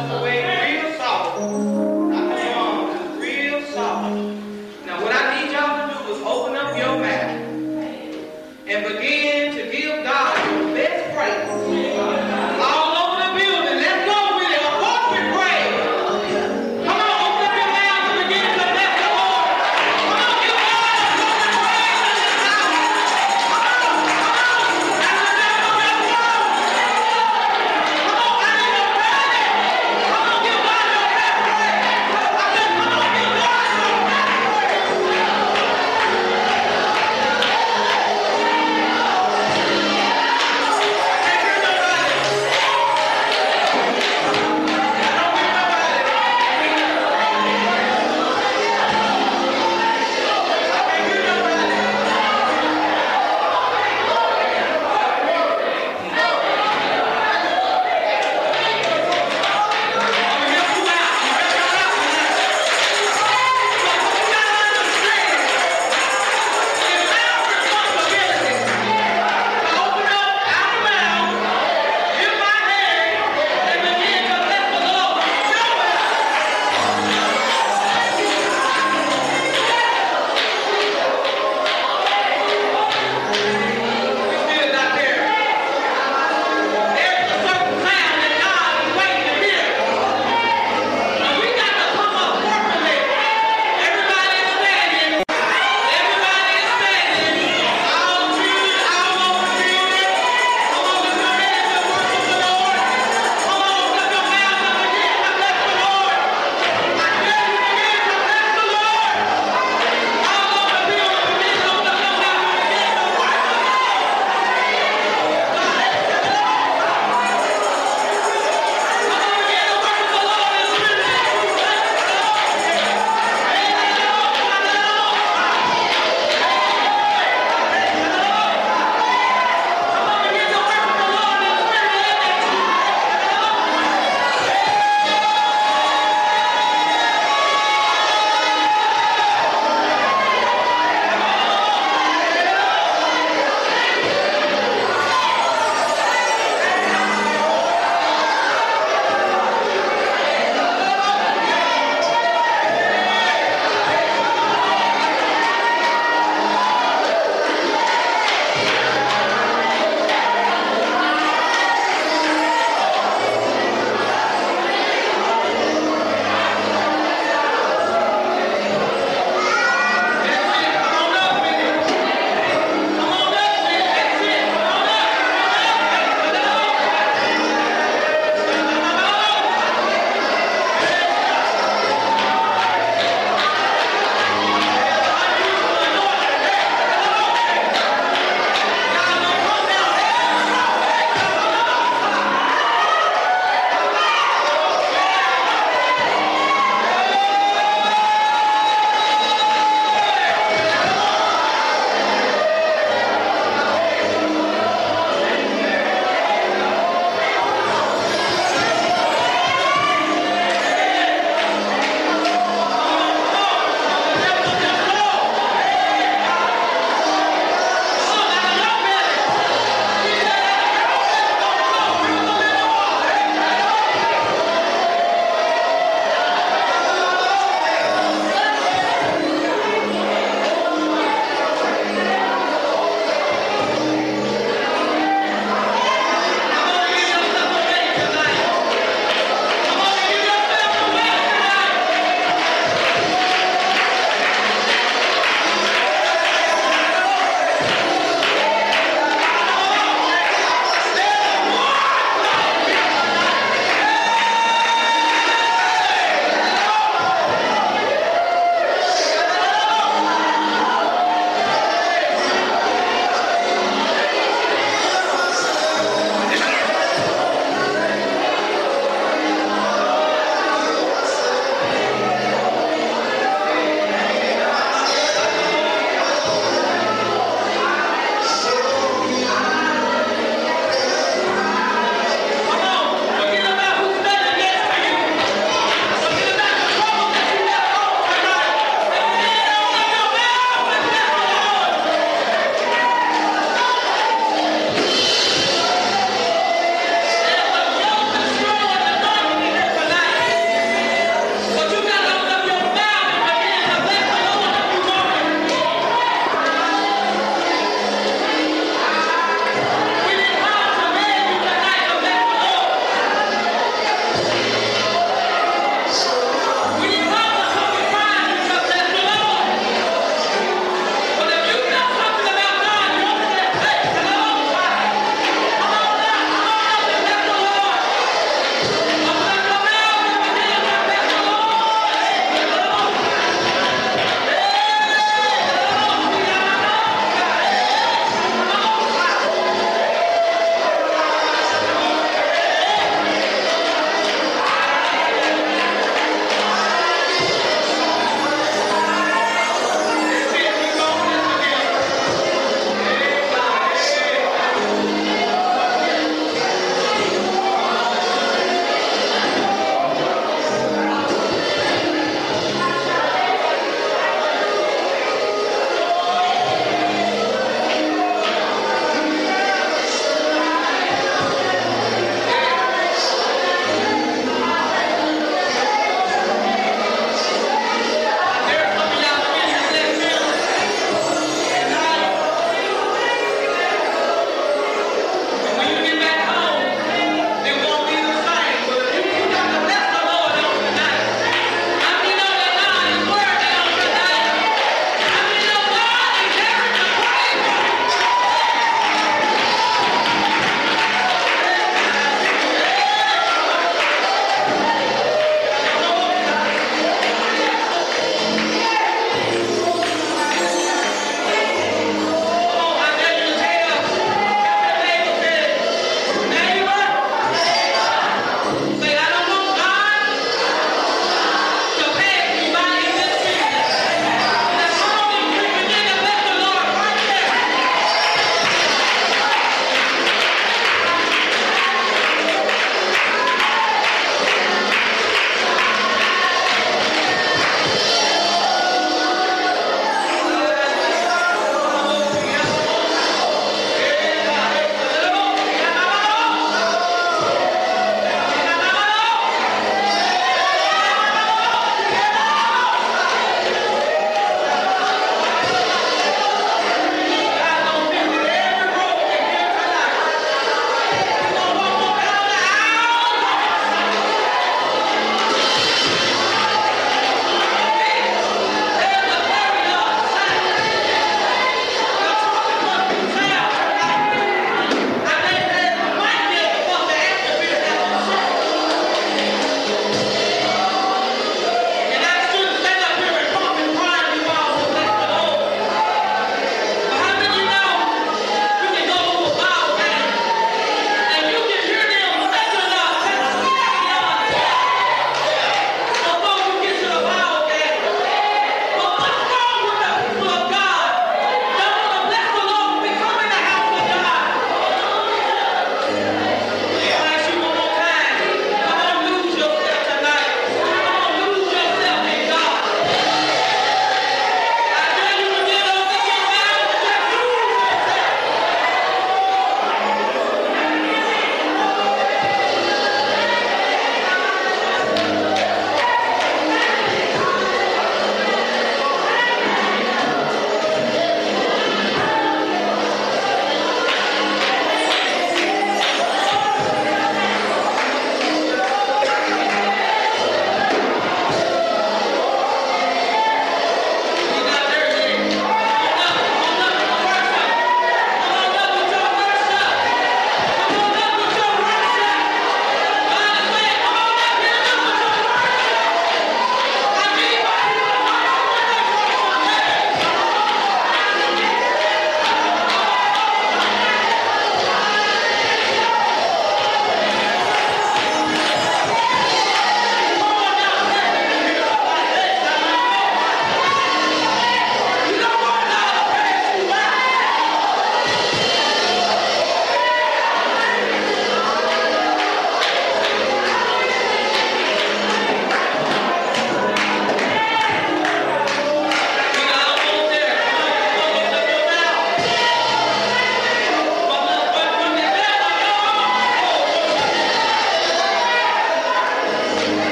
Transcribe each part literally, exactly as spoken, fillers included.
yourself away real soft. Now come on, real soft. Now what I need y'all to do is open up your mouth and begin to give God your best praise. All over the building. Let's go with it. A corporate praise. Come on, open up your mouth and begin to bless the Lord. Come on, give God a corporate praise in this house. Come on, come on. That's the devil. Let's go. Come on, I need a praise. Come on, give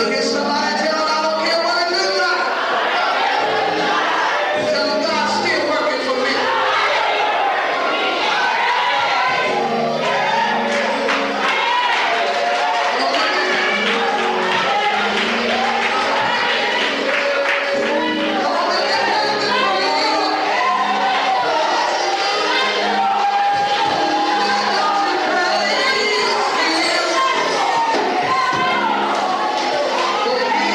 For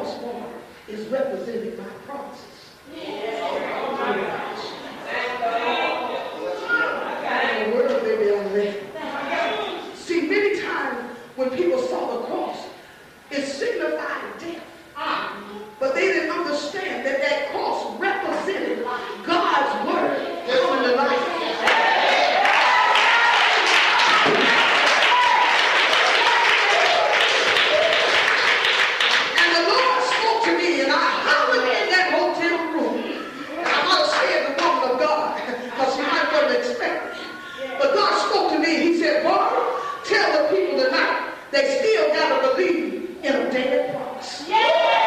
crossbar is represented by promises. The word may be on there. See, many times when people saw the cross, it signified death. But they didn't understand that that cross represented God's word coming to life. And the Lord spoke to me, and I hollered in that hotel room. And I might have said the woman of God, because she might have wasn't expecting it. But God spoke to me. He said, Barbara, tell the people tonight they still got to believe in a dead promise. Yeah.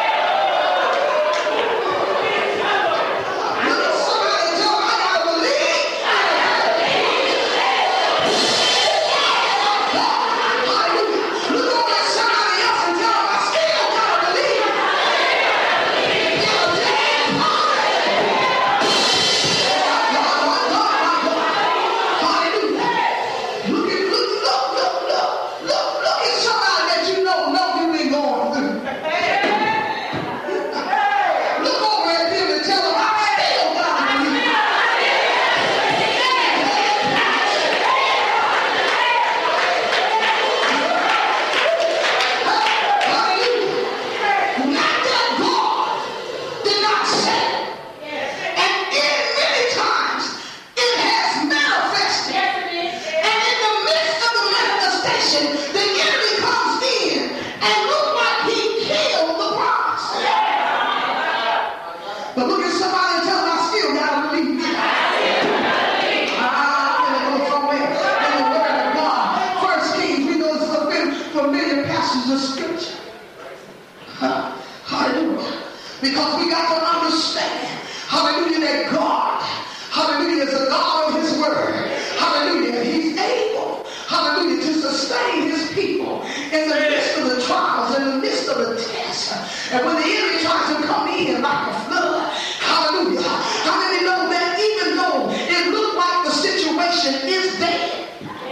Because we got to understand, hallelujah, that God, hallelujah, is a God of his word. Hallelujah, he's able, hallelujah, to sustain his people in the midst of the trials, in the midst of the tests. And when the enemy tries to come in like a flood, hallelujah, how many know that even though it looked like the situation is dead,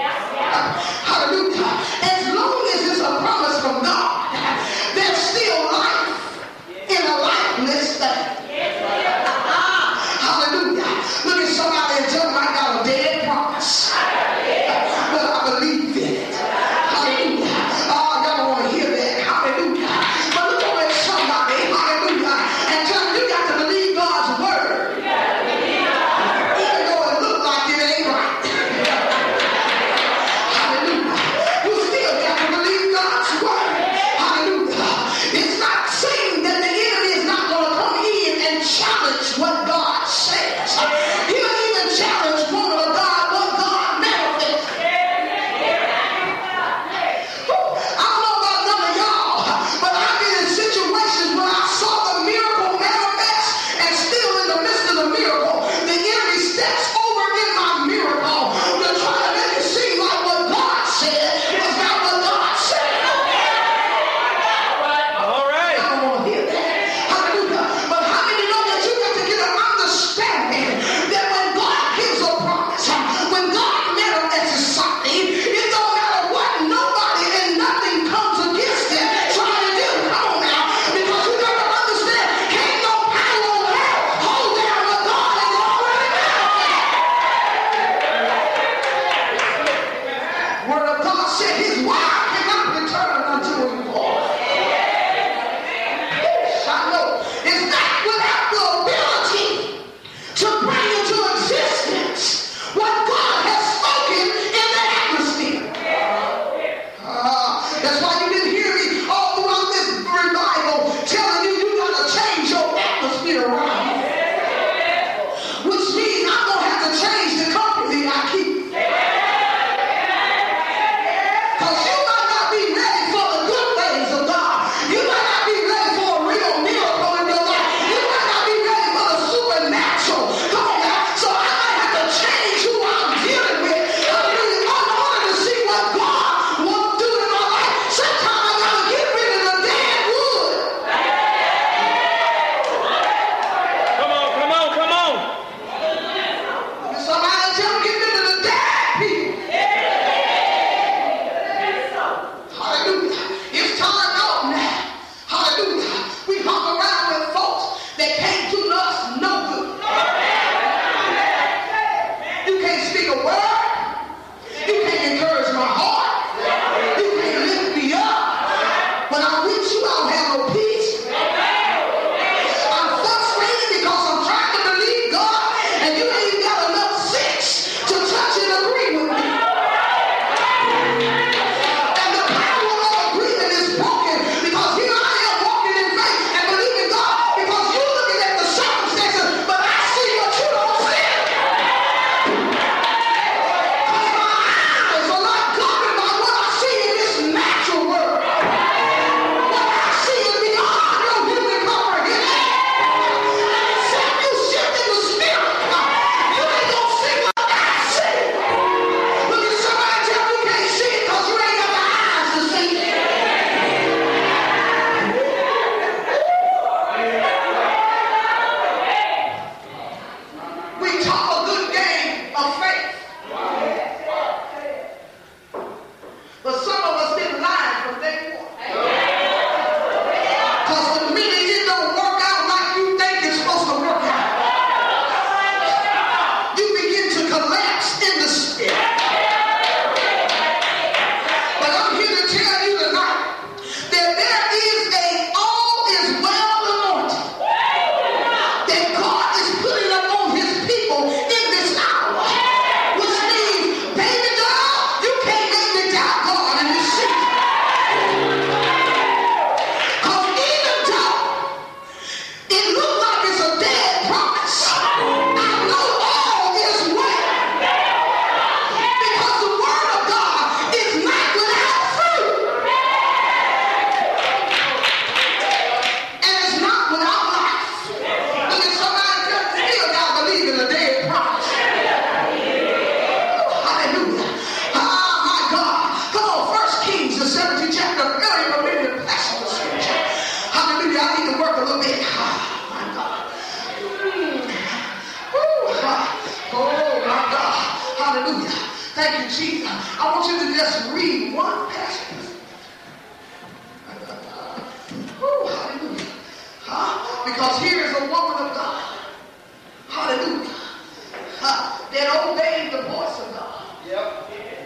hallelujah, as long as it's a promise from God, there's still life in a lifeless thing. Hallelujah. Look at somebody and tell them I got a dead promise. But I believe in it. Hallelujah. Oh, y'all don't want to hear that. Hallelujah. But look over at somebody, hallelujah, and tell them you got to believe God's word. little bit. Oh, my God. Mm. Ooh, oh, my God. Hallelujah. Thank you, Jesus. I want you to just read one passage. Ooh, hallelujah. Huh? Because here is a woman of God. Hallelujah. Huh? That obeyed the voice of God. Yep.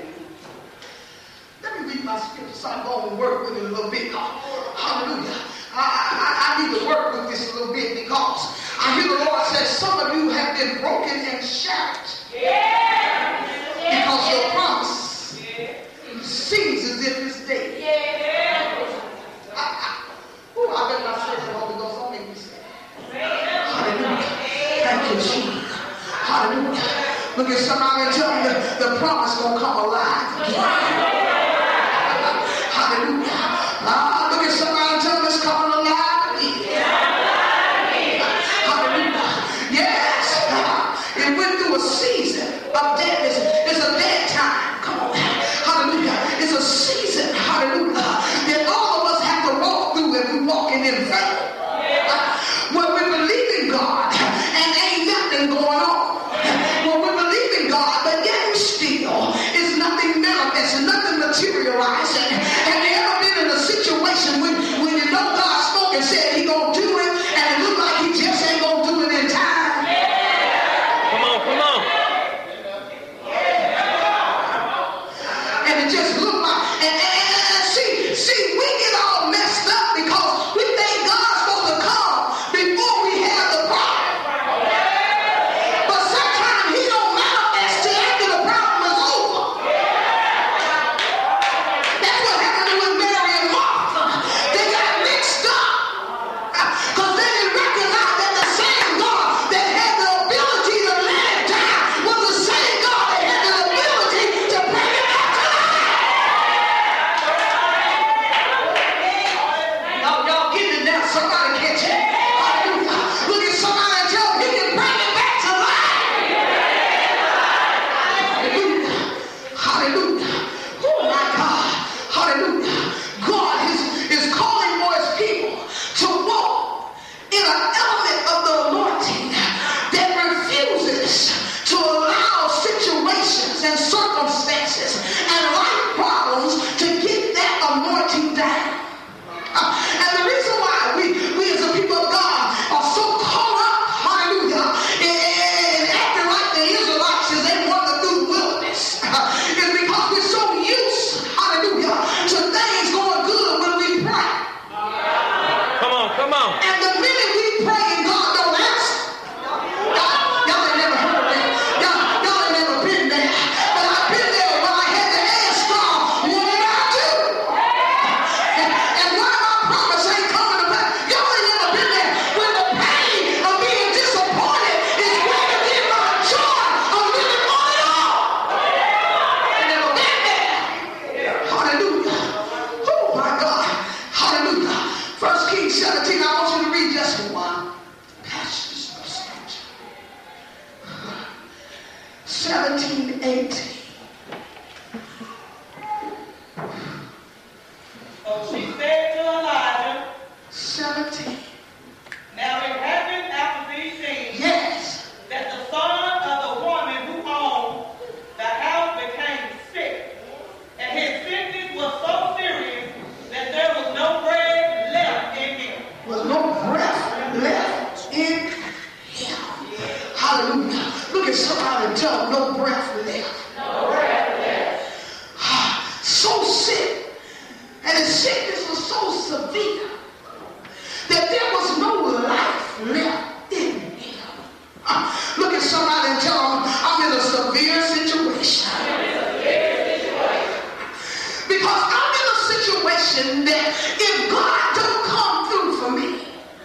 Let me read my scripture so I'm going to work with it a little bit. Hallelujah. I, I, I need to work with this a little bit because I hear the Lord say some of you have been broken and shattered. Yeah. Because your promise seems as if it's dead. Yeah. I, I, ooh, I better not say the Holy Ghost. Don't make me say it. Hallelujah. Thank you, Jesus. Hallelujah. Look at somebody and tell them the, the promise going to come alive again. Hallelujah. Ah, look at somebody and tell them it's coming alive again. Hallelujah. Yes. It went through a season of deadness. It's a dead time. Come on. Hallelujah. It's a season. Hallelujah. That all of us have to walk through if we're walking in faith. When we believe in God and ain't nothing going on. When we believe in God, but yet still is nothing manifesting, nothing materializing. Have you ever been in a situation when, when you know God spoke and said He gonna do it, and it look like He just ain't gonna do it in time? Come on, come on. And it just looked like, and, and, and, and see, see, we get all messed up because we think God's supposed to come before we have the problem. But sometimes He don't manifest till after the problem is over. That's what happened with Mary and Martha. They got mixed up because they didn't recognize that the same God that had the ability to let it die was the same God that had the ability to bring it back to life. Y'all, y'all getting it now? Somebody catch it. Hallelujah. Look at somebody and tell them He can bring it back to life. Hallelujah. Hallelujah. Oh my God. Hallelujah. God is, is calling for His people to walk in an element of the anointing that refuses to allow situations and circumstances and life problems to get that anointing down. Uh, and the reason why we, we as a people of God are so caught up, hallelujah, in, in acting like the Israelites as they wandered through the wilderness uh, is because we're so used, hallelujah, to things going good when we pray. Come on, come on. And the minute we pray and God don't answer, y'all, y'all ain't never heard that. Y'all, y'all ain't never been there. But I've been there when I had to ask God, what did I do? And, and why my promise ain't coming to pass? Y'all ain't never been there when the pain of being disappointed is greater than my joy of living on it all. Ain't never been there. Hallelujah. Oh my God. Hallelujah. First Kings seventeen, I want you to read just one passage of scripture. seventeen, eighteen. So she said to Elijah, seventeen. now it happened after these things Yes. that the son of the woman who owned the house became sick, and his sickness was so serious that there was no bread left in him. Was no breath left in him. Hallelujah. Look at somebody and tell them no breath left. No bread left. So sick. And his sickness was so severe that there was no life left in him. Uh, look at somebody and tell them I'm in a severe situation. I'm in a severe situation. Because I'm in a situation that if God don't come through for me,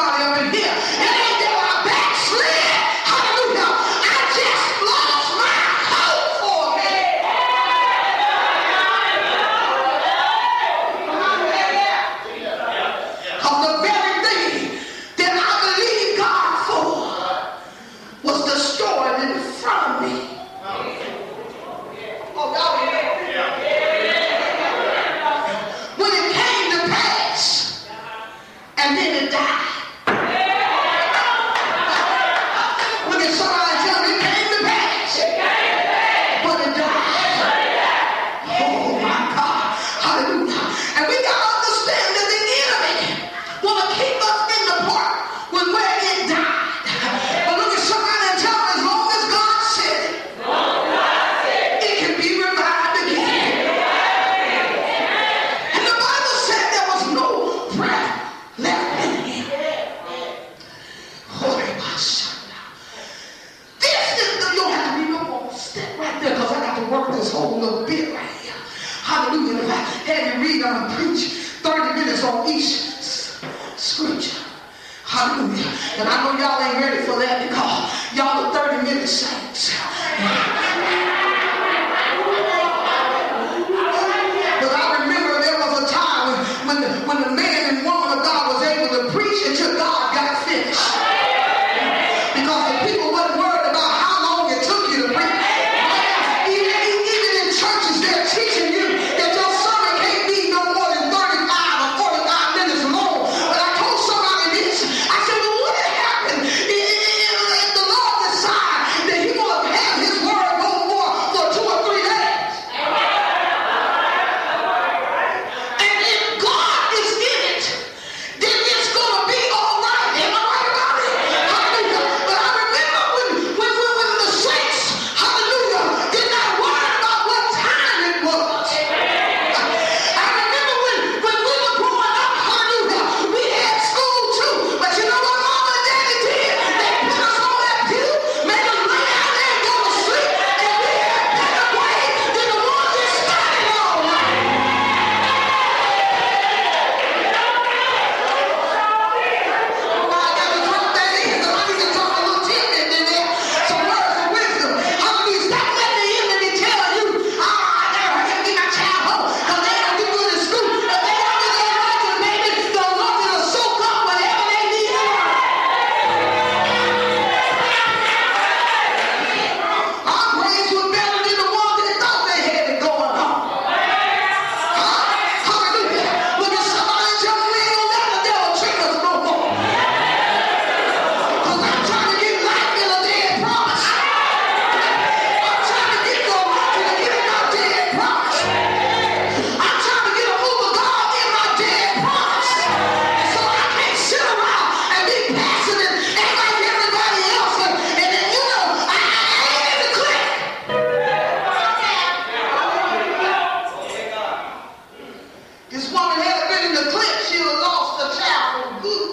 somebody up in here. It ain't that I backslid. Hallelujah. I just lost my hope for a minute. Because the very thing that I believed God for was destroyed in front of me. Oh, y'all hear that? When it came to pass, and then it died. Look at somebody tell me it came to pass, but it died. Oh my God. Hallelujah. And we got to understand that the enemy want to keep us in the part when where it died. But look at somebody and tell them, as long as God said it, it can be revived again. And the Bible said there was no breath left in him. Oh, my son. This is the, you don't have to be no more. Step right there, because I got to work this whole little bit right here. Hallelujah. If I had you read, I'm going to preach thirty minutes on each s- scripture. Hallelujah. And I know y'all ain't ready for that, because y'all are thirty minute saints. But I remember there was a time when, when, the, when the man and woman of God was able to preach until God got finished. Because the people wasn't worried about how long it took you to preach. Even, even in churches, they're teaching you that your sermon can't be no more than thirty-five or forty-five minutes long. But I told somebody this. I said, well, what had happened if the Lord decided that he want to have his word go for, for two or three days? And if God is in it, then it's going to be all right. Am I right about it? Hallelujah. But I remember when, when, when, when the saints, hallelujah, did not worry about what time it was. I remember when, when we were growing up, hallelujah, we had school too. But you know what Mama and Daddy did? They put us on that pew, made us lay down there and go to sleep, and we had better grades than the ones that started all night. Well, I got to drop that in, because I need to talk a little tidbit in there. Some words of wisdom. Hallelujah. Stop letting the enemy tell you, ah, I never heard you get my child home, because they don't do good in school. If they don't get their anointing, baby, the anointing will soak up whatever they need to learn. Our grades were better than the ones that thought they had it going on. Huh? Hallelujah. Look at somebody and tell me we ain't gonna let the devil trick us no more. Because I'm trying to get life in a dead promise. I'm trying to get the anointing to get in my dead promise. I'm trying to get a move of God in my dead promise. So I can't sit around and be passive and act like everybody else. And, and then, you know, I, I ain't in the clique. This woman had been in the clique, she would have lost the child for good.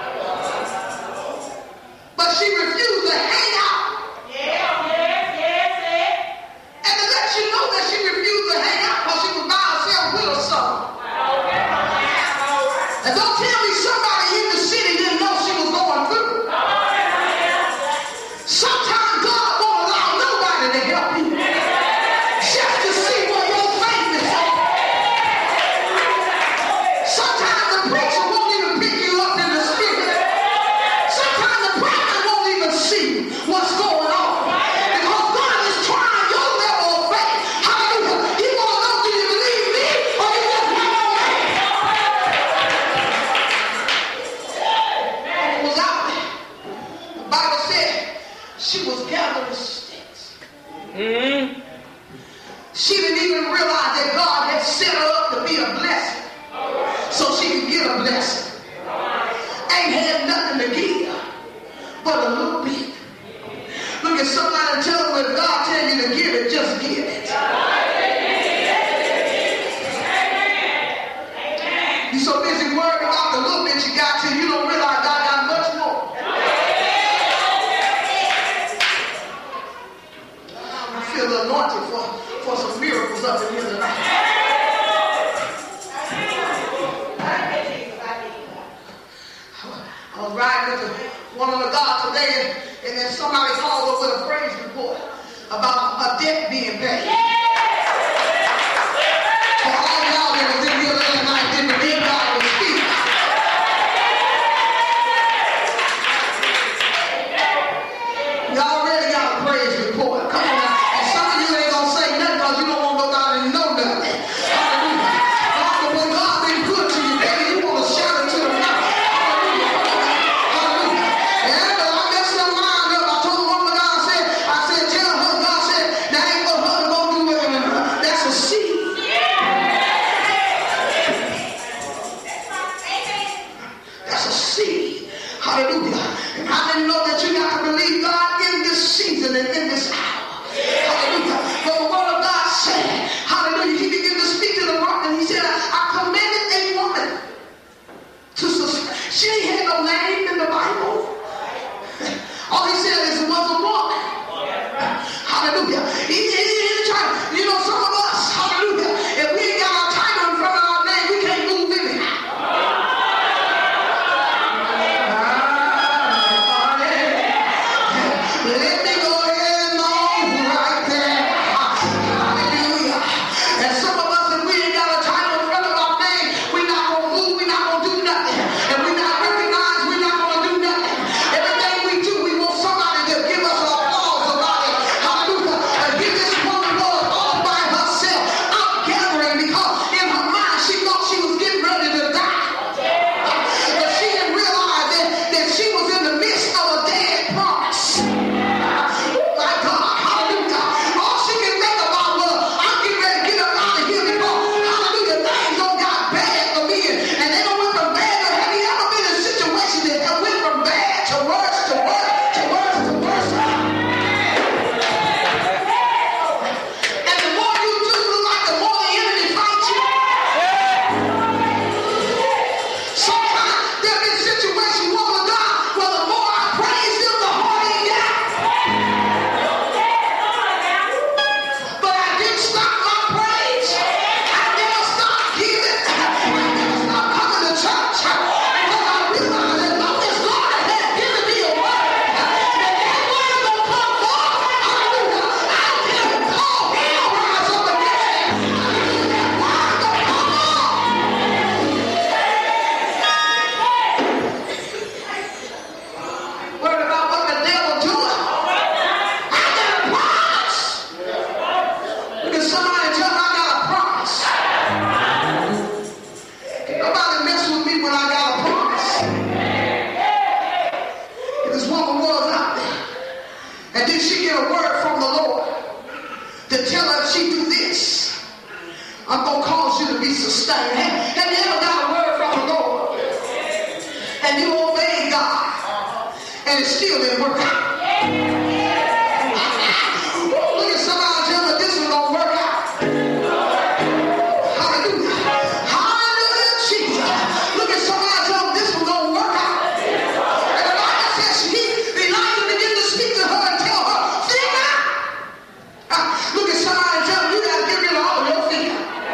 But she refused to hang out. And to let you know that she refused to hang out because she was by herself with her son. And don't tell me somebody in the city didn't know she was going through. Sometimes God won't allow nobody to help you, just to see where your faith is at. Sometimes the preacher won't even pick you up in the spirit. Sometimes the prophet won't even see what's going on. Because God is trying your level of faith. Hallelujah. He want to know, do you believe me or you just wait on me? It was out there. The Bible said she was gathering sticks. Mm-hmm. She didn't even realize that God had set her up to be a blessing, so she could get a blessing. Ain't had nothing to give but a little bit. Look at somebody and tell them, when God tell you to give it, just give it. You so busy worried about the little bit you got till you don't realize God got much more. I feel the anointing for, for some miracles up in here tonight. I was riding riding with the woman of God today, and, and then somebody called up with a praise report about a debt being paid. For all y'all that was in here last night didn't believe God was speaking. Y'all already got a praise report. Come on now. And some of you ain't gonna say nothing because you don't want nobody to know nothing. Hallelujah. God, but when God been good to you, baby, you want to shout it to the mouth. Hallelujah. Hallelujah. And but I messed my mind up. I told the woman of God, I said, I said, tell her, God said, that ain't what her gonna do with it. That's a seed. That's a seed. Hallelujah. And I didn't know that you got to believe God in this season and in this hour. Hallelujah. But the word of God said, hallelujah, he began to speak to the rock and he said, I, I commanded a woman to sustain. She ain't had no name in the Bible. All he said is it was a woman. Hallelujah. He, he, he, he tried, you know, some of us, hallelujah, if we ain't got our title in front of our name, we can't move anyhow. Let me go ahead and move right there. Hallelujah. And some of us, if we ain't got a title in front of our name, we're not going to move, we're not going to do nothing. And we're not recognized, we're not going to do nothing. Everything we do, we want somebody to give us an applause about it. Hallelujah. And give this woman was all by herself out gathering because in her mind she thought she was getting ready to die. But she didn't realize that, that she was in the midst of a dead promise. My God, hallelujah. All she can think about was, I'm getting ready to get up out of here because, hallelujah, things don't got bad for me. And, and they don't went from bad to, have you ever been in a situation that that went from bad to worse, to worse, to worse, to worse? And the more you do, look like the more the enemy fights you. Sometimes there have been situations, woman of God, where the more I praise him, the harder he got. But I didn't stop my praise. I never stopped giving. I never stopped coming to church. Because I realized that long as God had given me a word, that that word will come forth. Hallelujah. I didn't call hell rise up against it. Hallelujah. That word will come forth. Worried about what the devil doing. I got a promise. Look at somebody tell me I got a promise. Can't nobody mess with me when I got a promise. And this woman was out there. And then she get a word from the Lord to tell her if she do this, I'm going to cause you to be sustained. Have, have you ever got a word from the Lord and you obey God and it still didn't work out? Look at somebody tell me this is going to work out. Hallelujah. Hallelujah, Jesus. Look at somebody tell me this is going to work out. And the Bible says he, Elijah began to speak to her and tell her, fear not. Ah, look at somebody and tell them you got to get rid of all of your fear.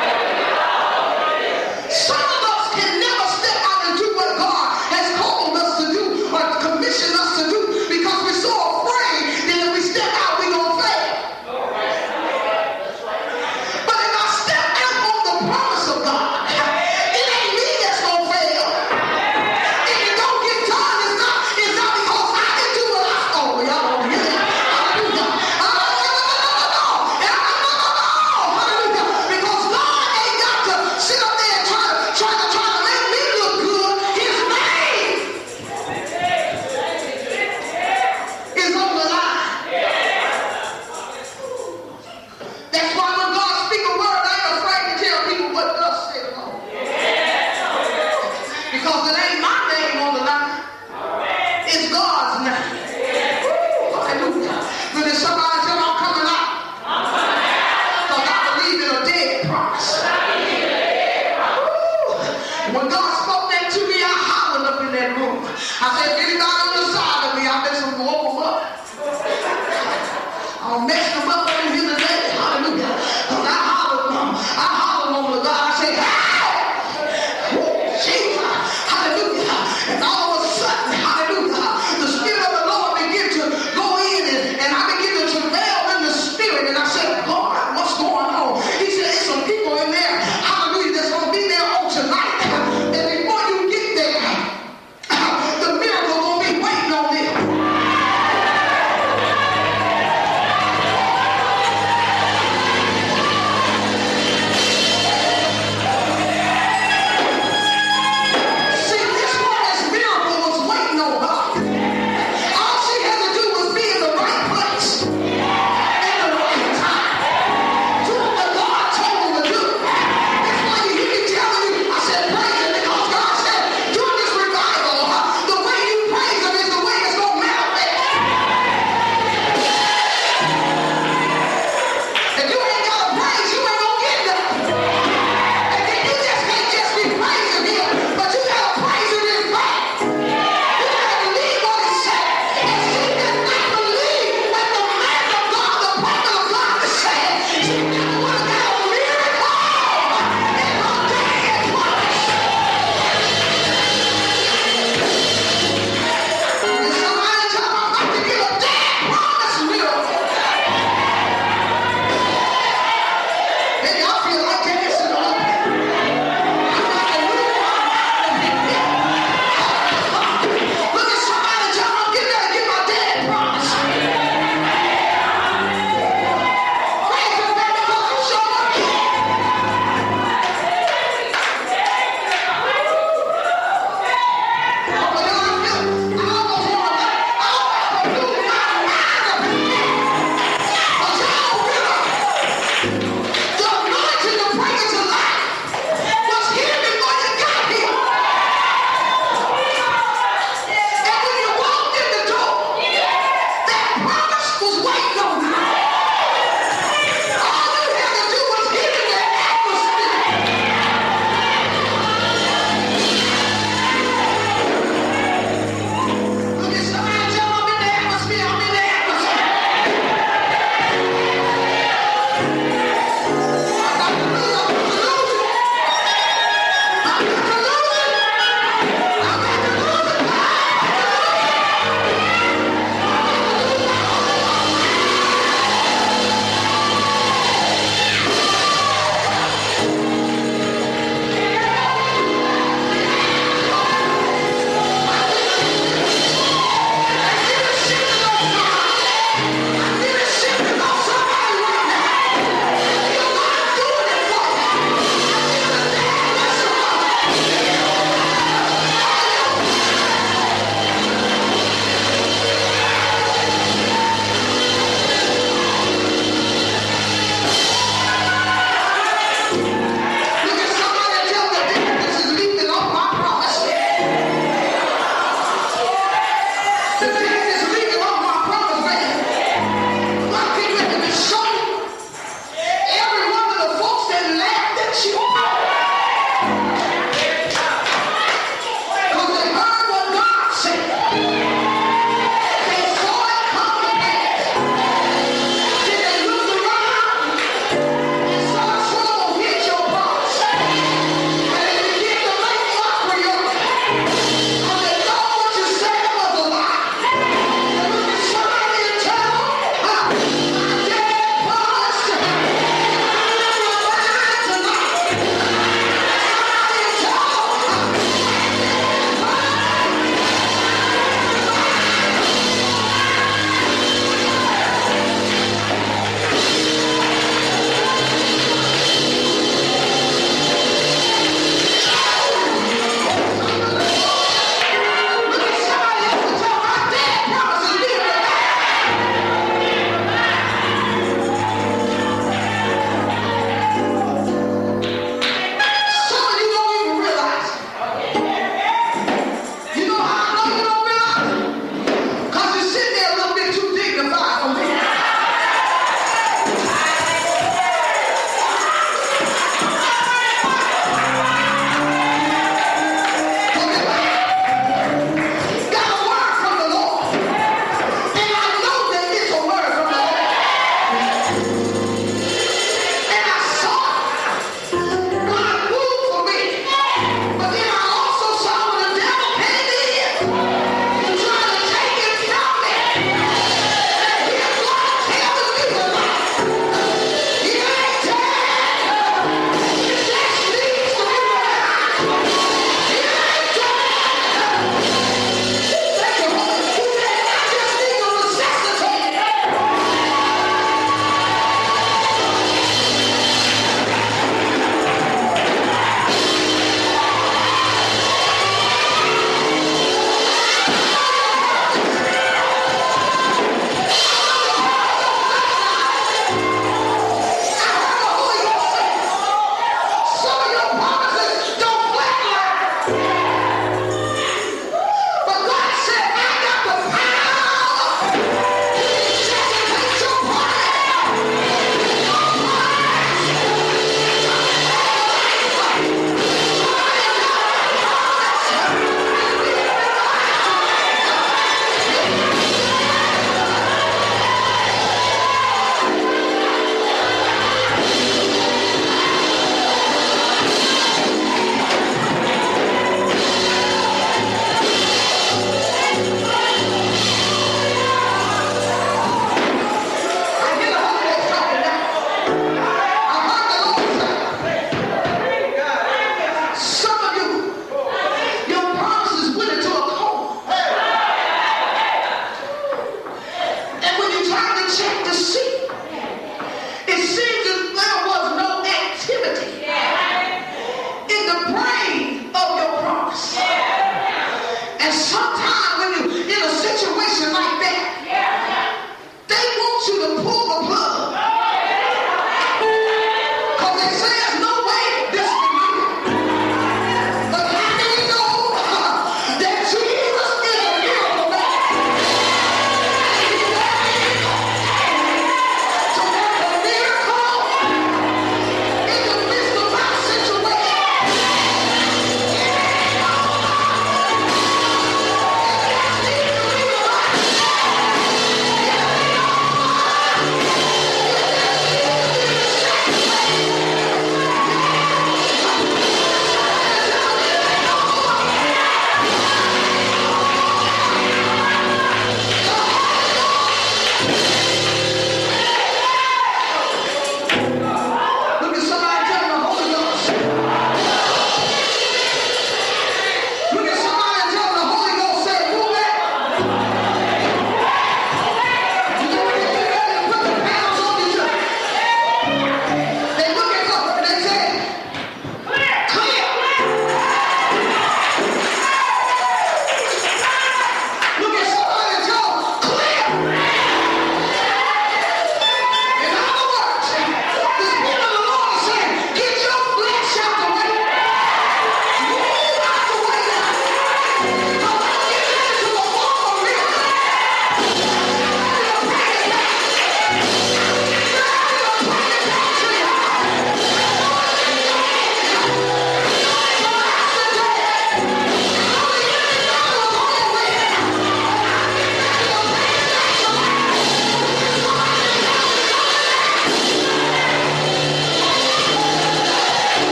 Some of us can never step out and do what God has called us to do or commissioned us to do because we're so afraid that if we step out, we're going to fail. But if I step out on the promise of God, it ain't me that's going to fail. If it don't get done, it's not, it's not because I can do what I oh, y'all don't hear it. Hallelujah. Hallelujah. Because God ain't got to sit up there and try to, try to, try to make me look good. His name is on the line. That's why when God speaks a word, I ain't afraid to tell people what thus said the Lord. Because it ain't my name on the line. It's God's name. Woo, hallelujah. When there's somebody tell me I'm coming out. Because I believe in a dead promise. Woo. When God spoke that to me, I hollered up in that room. I said, if anybody on the side of me, I bet some woke them up. I'll mess them up in here today. Hallelujah. Because I hollered them. I hollered on the God. I said, help! Woo, Jesus. Hallelujah. And all of a sudden, hallelujah.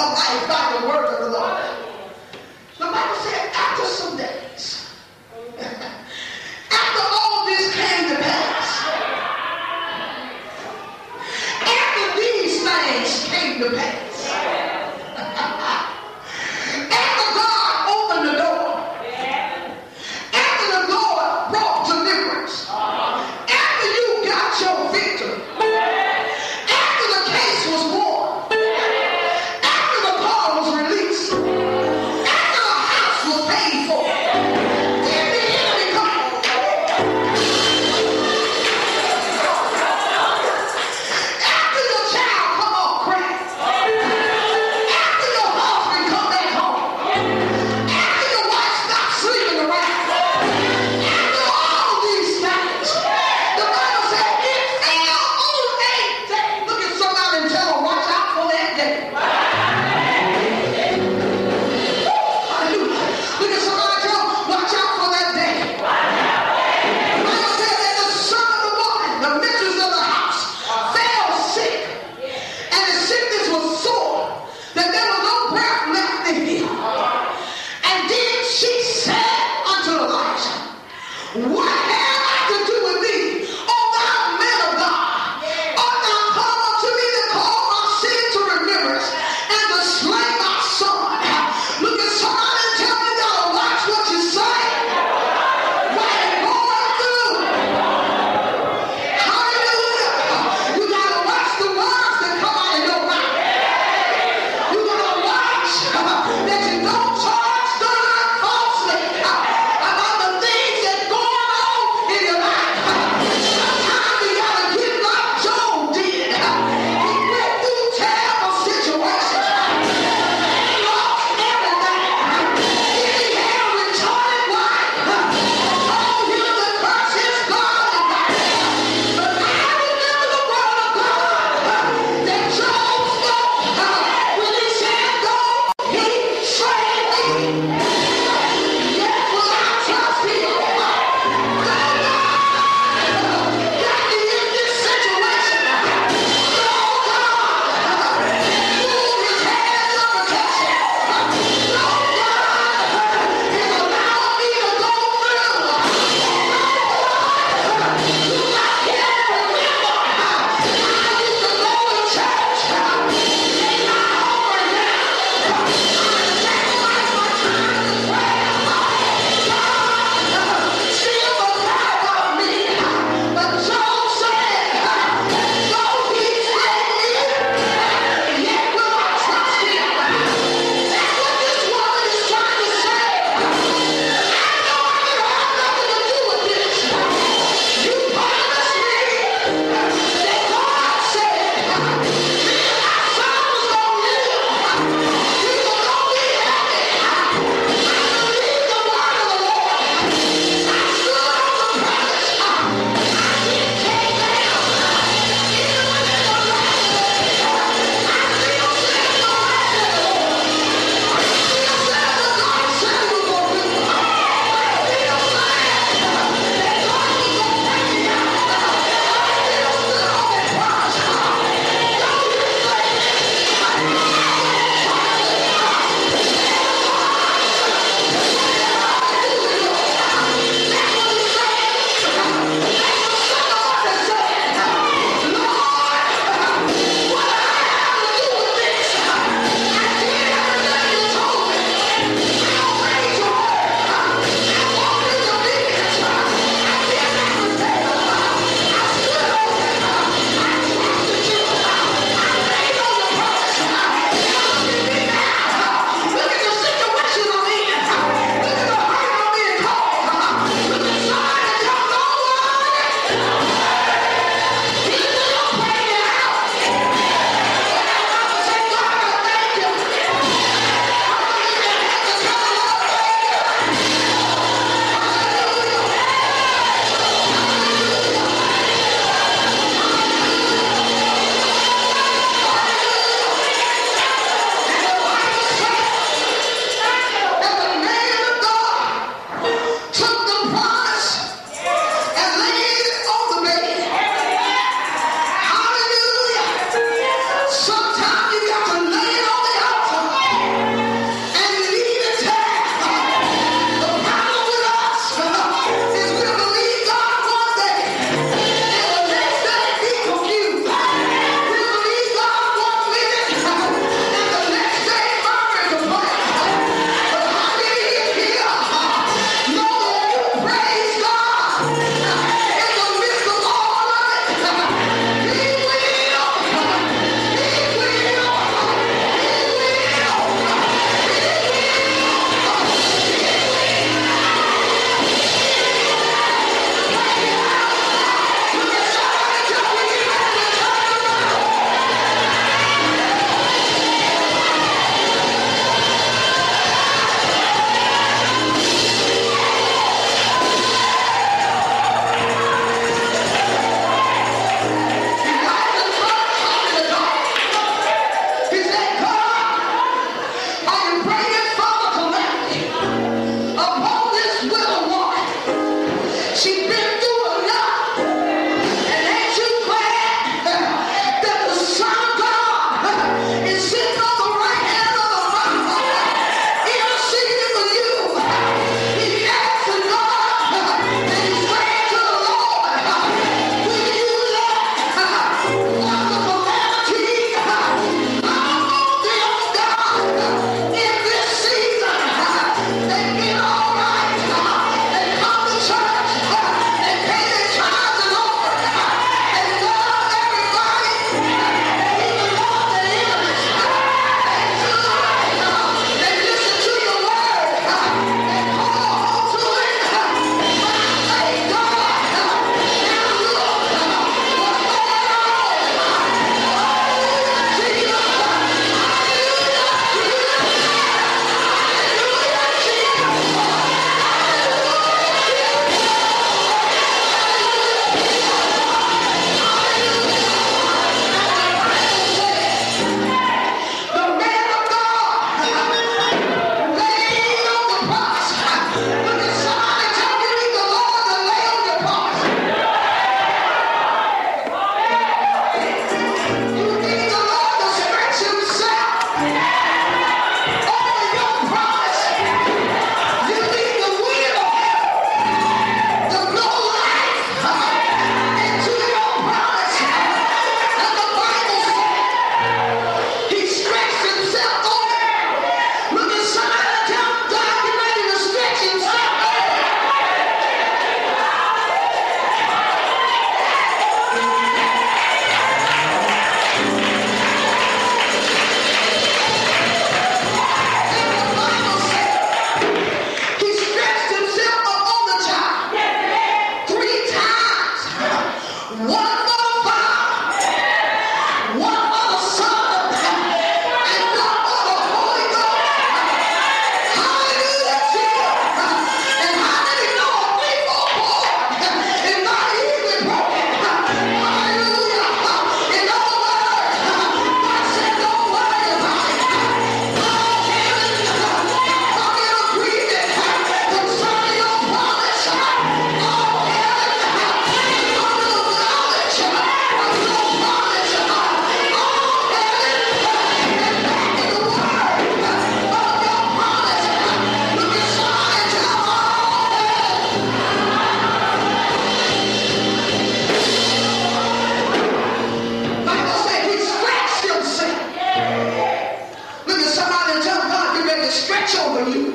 eternal life by the word of the Lord. The Bible said after some days, after all this came to pass, after these things came to pass, after God opened the door, after the Lord brought deliverance, after you got your victory, after the case was won, after the car was released, after the house was paid for, then the enemy comes. After your child come off crack, after your husband come back home, after your wife stops sleeping around, after all these things, the Bible said it fell on a day. Look at somebody and tell them, watch out for that day. Hallelujah. Look at somebody and tell them, watch out for that day. The Bible said that the son of the woman, the mistress of the house, fell sick, and the sickness was sore, that there was no breath left in him. And then she said unto Elijah, what have I to do with thee, O thou man of God? Art thou come unto me to call my sin to remembrance, stretch over you.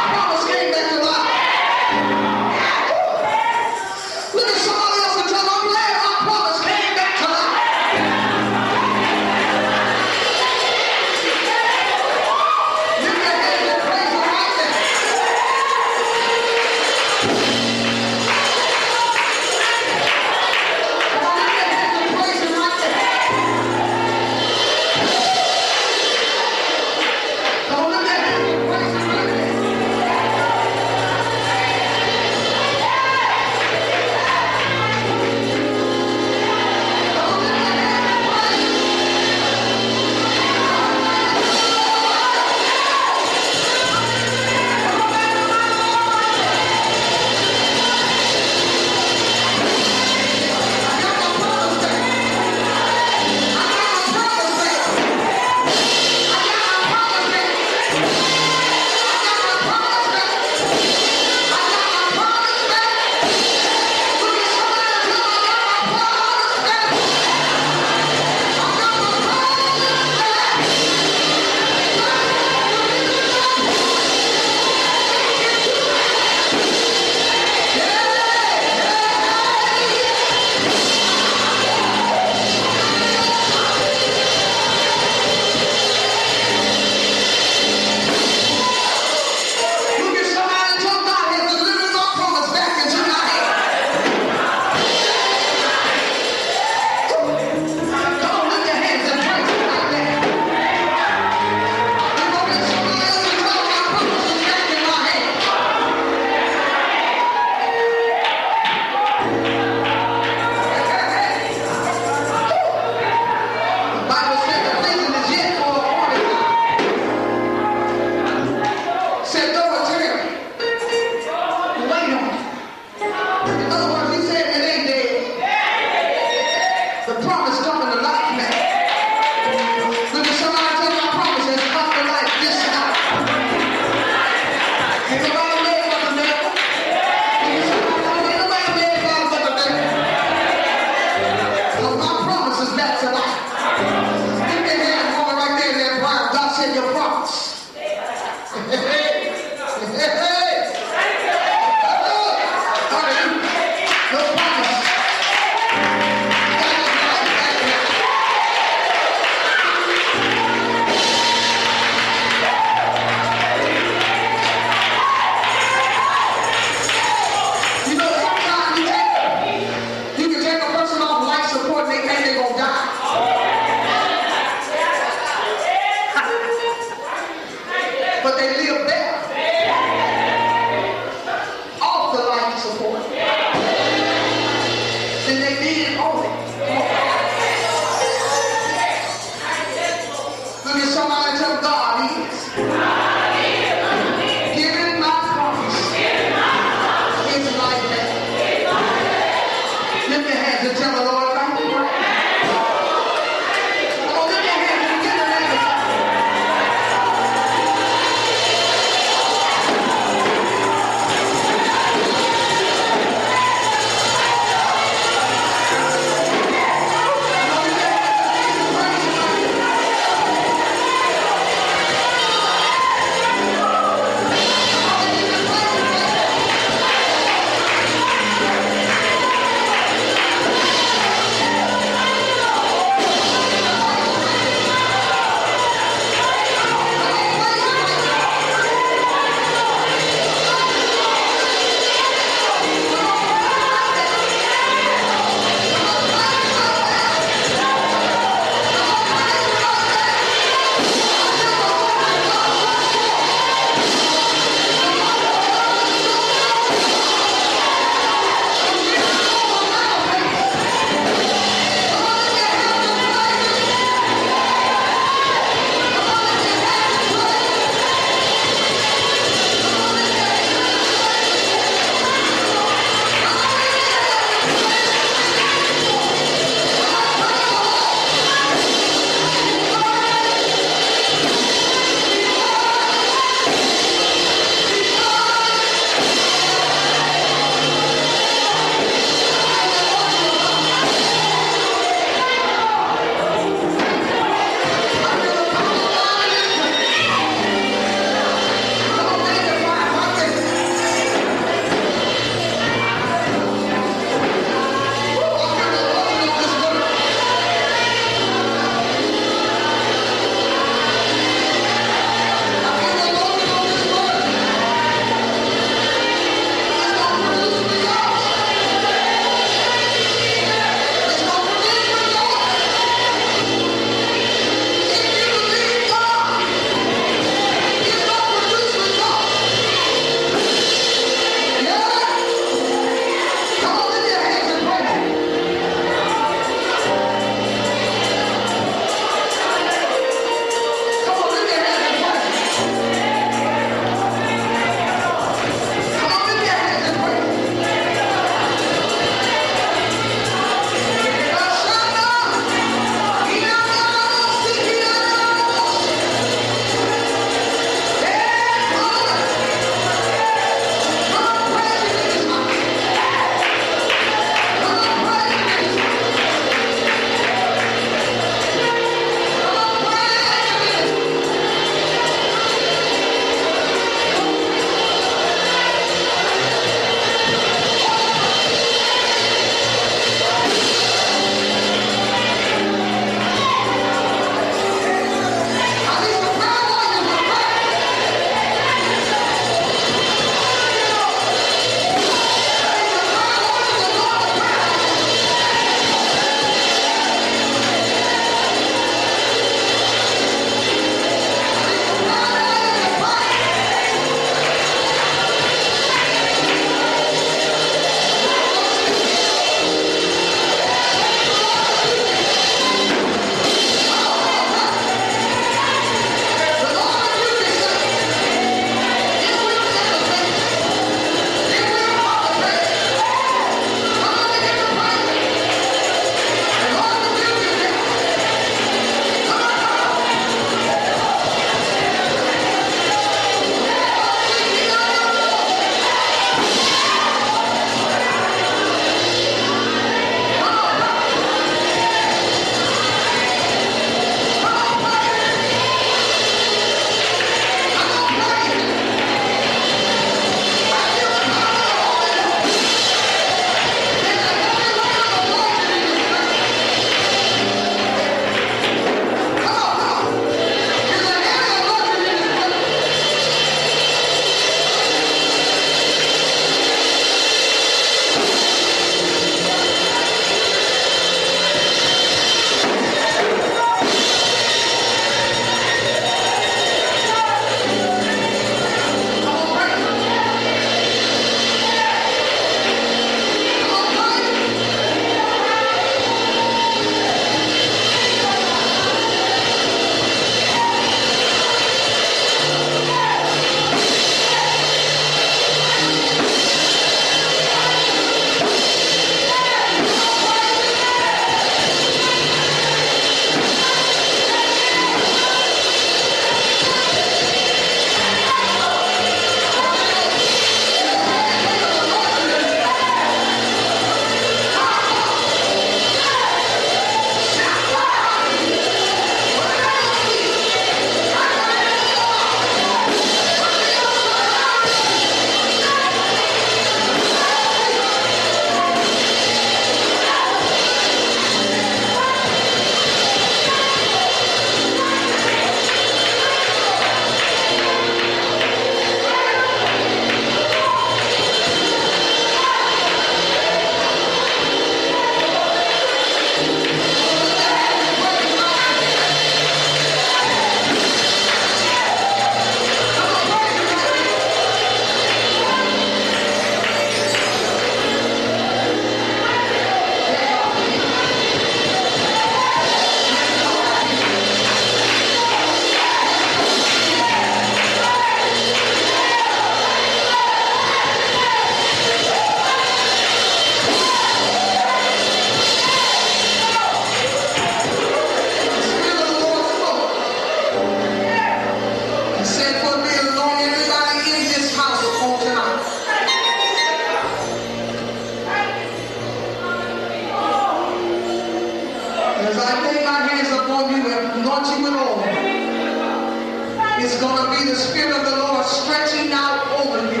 It's going to be the Spirit of the Lord stretching out over you.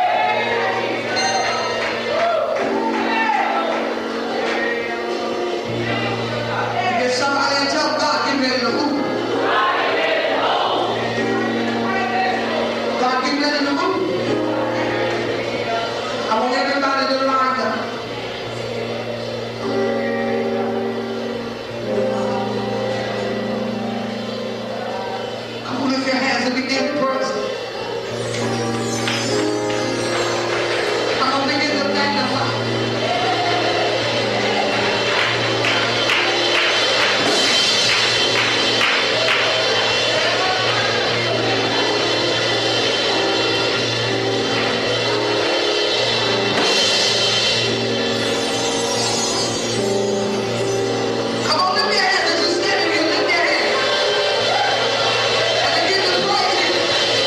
Get somebody and tell God, get ready to move. God, get ready to move. I want everybody to line up. Come on, lift your hands and begin to praise. Come on, begin to magnify. Come on, lift your hands as you're standing here. Lift your hands. And begin to praise Him.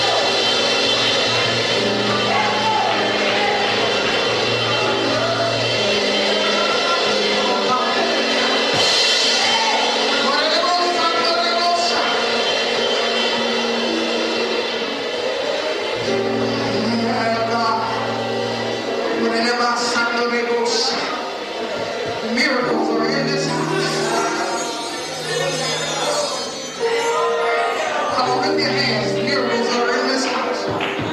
Miracles are in this house. Come on, lift your hands. Miracles are in this house.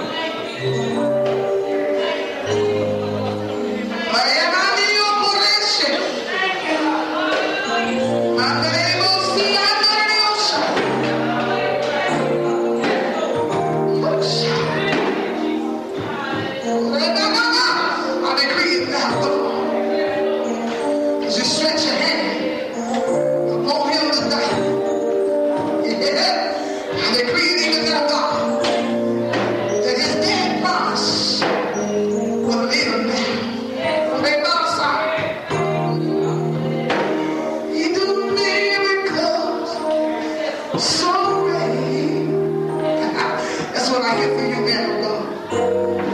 I decree it now. Just stretch your hand upon him tonight. Yeah. I decree it even now, God, that his dead promise will live now. They both side. He do miracles so great. That's what I get for you, man of God.